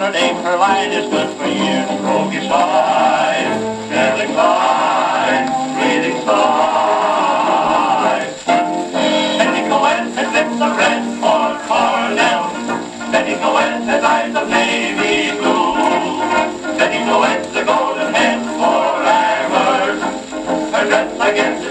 her name, her line is good for years. Roguish eyes, Shirley Clyde, breathing sighs. Betty Cohen has lips of red for Cornell. Betty Cohen has eyes of navy blue. Betty Cohen's the golden head for Amherst. Her dress, I guess,